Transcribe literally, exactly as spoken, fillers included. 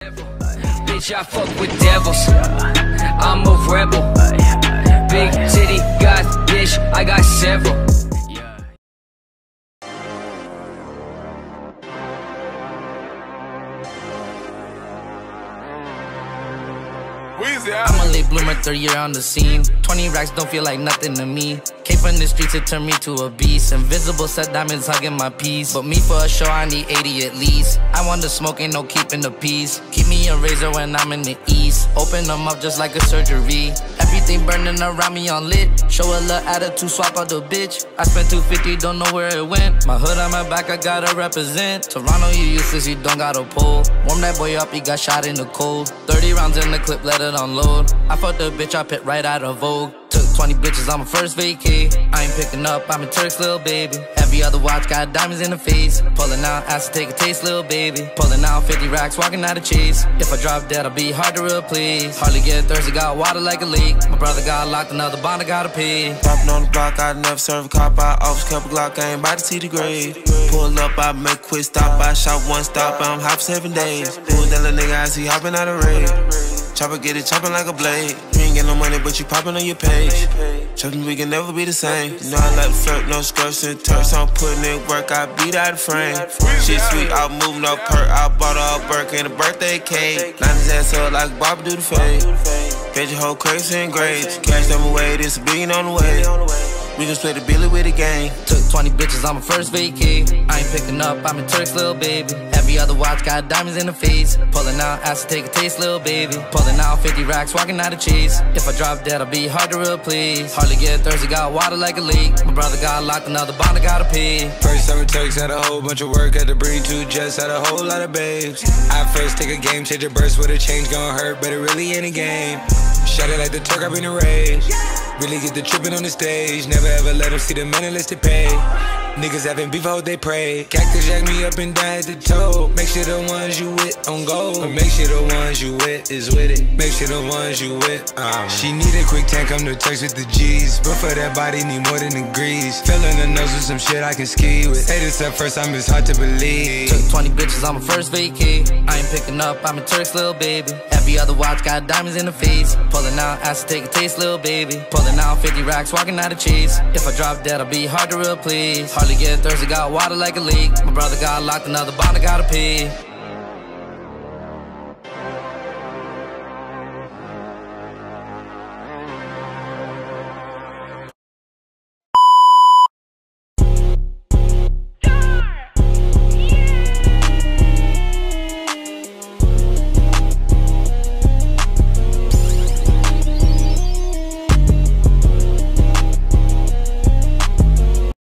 Bitch, I fuck with devils. I'm a rebel. Big titty, got bitch, I got several. I'm a late bloomer, third year on the scene. Twenty racks don't feel like nothing to me. Came from the streets, it turned me to a beast. Invisible set diamonds hugging my piece. But me for a show, I need eighty at least. I want the smoke, ain't no keeping the peace. Keep me a razor when I'm in the east. Open them up just like a surgery. Everything burning around me on lit. Show a little attitude, swap out the bitch. I spent two fifty, don't know where it went. My hood on my back, I gotta represent. Toronto, you useless, you don't got a pole. Warm that boy up, he got shot in the cold. Thirty rounds in the clip, let it unload. I fucked the bitch, I pit right out of Vogue. Took twenty bitches on my first vacay. I ain't picking up, I'm a Turk's little baby. Every other watch got diamonds in the face. Pulling out, asked to take a taste, little baby. Pulling out fifty racks, walking out of chase. If I drop dead, I'll be hard to replace. Hardly get thirsty, got water like a leak. My brother got locked, another bond, I gotta pay. Popping on the block, I never serve a cop. I always kept a Glock, I ain't about to see the grade. Pull up, I make a quick stop. I shot one stop, I'm hop seven days. Who's that little nigga I see hopping out of raid? Chopper get it chopping like a blade. You ain't get no money, but you popping on your page. Chopping, we can never be the same. You know I like to flirt, no skirts and turks. I'm putting in work, I beat out the frame. Shit sweet, I move no perk. I bought a Burke and a birthday cake. Line his ass up like Bob do the fade. Page your whole crazy and grades. Cash them away, this a billion on the way. We gon' split the billy with the gang. Took twenty bitches on my first vacay. I ain't picking up, I'm a Turk's little baby. Every other watch got diamonds in the face. Pulling out, asked to take a taste, little baby. Pulling out fifty racks, walking out of chase. If I drop dead, I'll be hard to replace. Hardly get thirsty, got water like a leak. My brother got locked, another bond, I gotta pay. First time it Turks, had a whole bunch of work. Had to bring two jets, had a whole lot of babes. I first take a game, change a burst with a change, gon' hurt, but it really ain't a game. Shot it like the Turk, I been a rage. Really get the trippin' on the stage. Never ever let them see the man unless they pay. Niggas having beef, I hope they pray. Cactus jack me up and down at the toe. Make sure the ones you with on go. Make sure the ones you with is with it. Make sure the ones you with. Um. She need a quick tank, come to Turks with the G's. But for that body, need more than degrees. Filling the nose with some shit I can ski with. Say this up first time, it's hard to believe. Took twenty bitches on my first vacay. I ain't picking up, I'm a Turk's little baby. Every other watch got diamonds in the face. Pulling out, asked to take a taste, little baby. Pulling out fifty racks, walking out of chase. If I drop dead, I'll be hard to replace. Hardly get thirsty, got water like a leak. My brother got locked, another bond, I gotta pay.